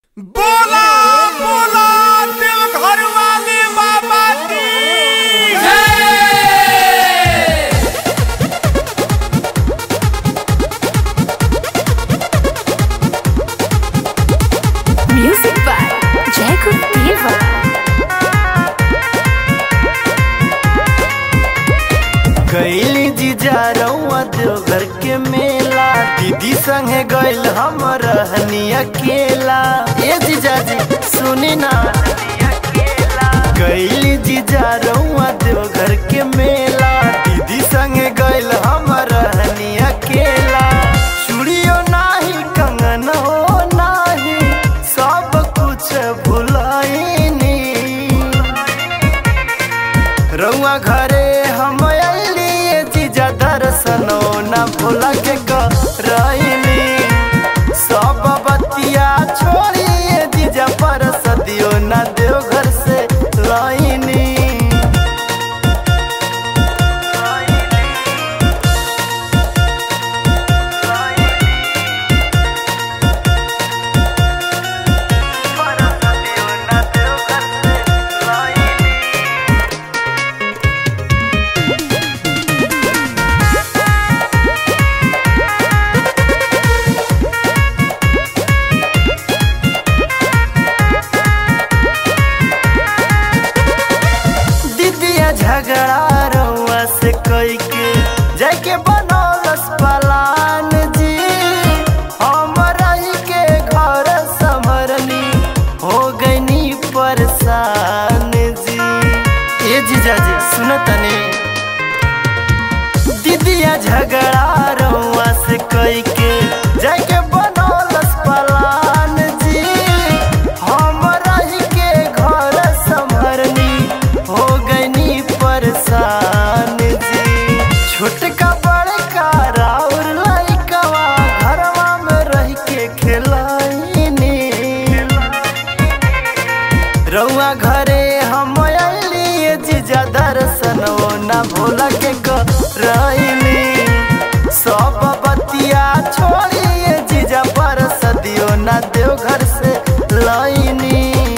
बोला बोला देवघर वाले बाबा की म्यूजिक बाय जयकुल देवा। गैली जीजा रउआ देवघर के मेला, दीदी संगे गैल हम रहनी अकेला। ए जीजा जी सुनी ना, गैली जीजा रउआ देवघर के मेला, दीदी संगे गैल हम रहनी अकेला। चूड़ियो नाही कंगन हो नाही, सब कुछ भुलाइनी। रउआ घरे हम दर्शनो न भूला के करैली, सब बतिया छोड़िए जीजा पर सदियो न देवघर से लाइनी। झगड़ा रउआ से कई के जाके बनौलस पलान जी, हम रही के घर संभरनी हो गईनी परेशान जी। ए जीजा जी सुन तनी, दीदिया झगड़ा रउआ से कई के जाके बनौलस पलान जी, हम रही के घर संभरनी हो गईनी परेशान जी। छोटका बड़का राउर लइकवा घरवा में रह के खेलाइनी। रउआ घरे हम अइली जीजा दर्शनो न भूला के करैली, सब बतिया छोड़िए जीजा पर सदियो न देवघर से लाइनी।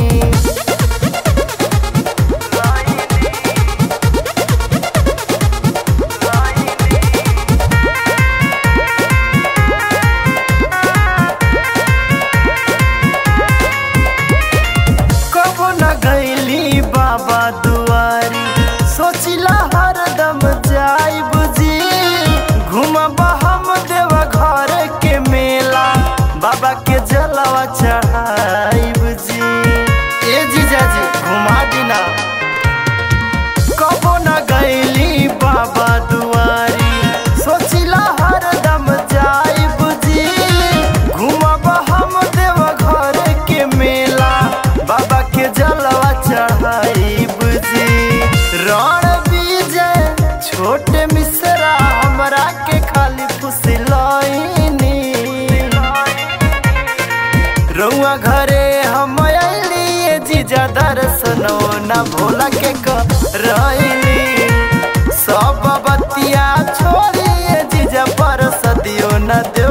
गैली बाबा दुआरी सोचिला हरदम जाइब जी, घूमब हम देवघर के मेला, बाबा के जलवा चढ़ाइब जी। ए जीजा जी घुमा दिना, कबो न गैली बाबा दुआरी सोचिला हरदम जाइब जी, घूमब हम देवघर के मेला, बाबा के जलवा चढ़ाइब जी। रण विजय छोटे मिश्रा हमरा के खाली फुसलैनी। रउआ घरे हम अइली जीजा दर्शनो न भूला के करैली, सब बतिया छोड़िए जीजा पर सदियो न